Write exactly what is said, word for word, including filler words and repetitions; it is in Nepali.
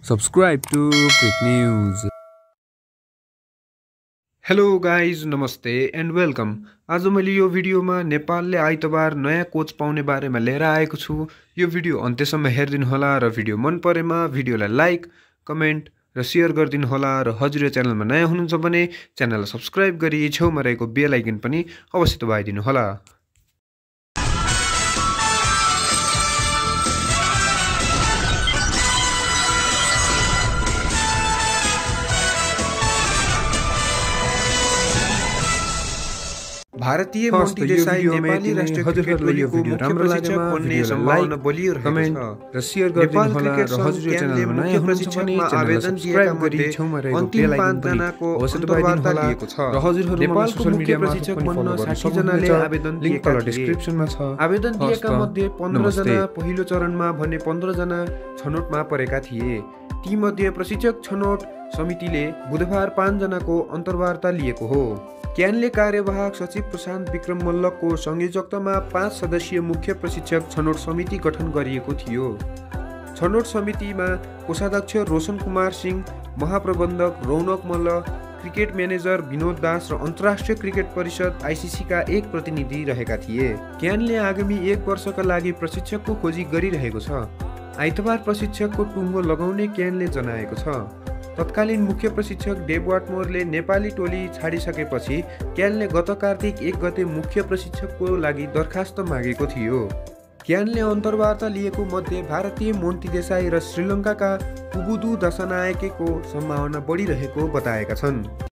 Subscribe to Quick News. Hello guys नमस्ते एन्ड वेलकम। आज मैले यो भिडियोमा नेपालले आइतबार नयाँ कोच पाउने बारेमा लिएर आएको छु। यो भिडियो अन्त्यसम्म हेरिदिनु होला र भिडियो मन परेमा भिडियोलाई लाइक कमेन्ट र सेयर गरिदिनु होला र हजुर यो च्यानलमा नयाँ हुनुहुन्छ भने च्यानललाई सब्स्क्राइब गरी छेउमा रहेको बेल आइकन पनि अवश्य दबाइदिनु होला। भारतीय मोन्टी देसाई नेपाली राष्ट्रिय क्रिकेट टोलीको मुख्य प्रशिक्षक बन्ने सम्भावना बलियो रहेको छ र शेयर गरिदिनु होला र हजुर यो च्यानलमा नयाँ हुनुहुन्छ भने आवेदन दिएका मध्ये अन्तिम पाँच जनाको अन्तर्वार्ता लिएको छ र हजुरहरुमा सोशल मिडिया प्रशिक्षक बन्न साठी जनाले आवेदन दिएका डिस्क्रिप्सनमा छ। आवेदन दिएका मध्ये पन्ध्र जना पहिलो चरणमा भने पन्ध्र जना छनौटमा परेका थिए। ती मध्ये प्रशिक्षक छनौट समितिले बुधबार पाँच जनाको अन्तर्वार्ता लिएको हो। क्यानले कार्यवाहक सचिव प्रशान्त विक्रम मल्लको संयोजकतामा पाँच सदस्यीय मुख्य प्रशिक्षक छनौट समिति गठन गरिएको थियो। छनौट समितिमा कोषाध्यक्ष रोशन कुमार सिंह, महाप्रबन्धक रौनक मल्ल, क्रिकेट म्यानेजर विनोद दास र अन्तर्राष्ट्रिय क्रिकेट परिषद आइसिसी का एक प्रतिनिधि रहेका थिए। क्यानले आगामी एक वर्षका लागि प्रशिक्षकको खोजी गरिरहेको छ। आइतबार प्रशिक्षकको टुङ्गो लगाउने क्यानले जनाएको छ। तत्कालीन मुख्य प्रशिक्षक डेभ वाटमोरले नेपाली टोली छाडिसकेपछि क्यानले गत कार्तिक एक गते मुख्य प्रशिक्षकको लागि दरखास्त मागेको थियो। क्यानले अन्तर्वार्ता लिएको मध्ये भारतीय मोन्टी देसाई र श्रीलङ्काका पुबुदु दशनायकेको सम्भावना बढिरहेको बताएका छन्।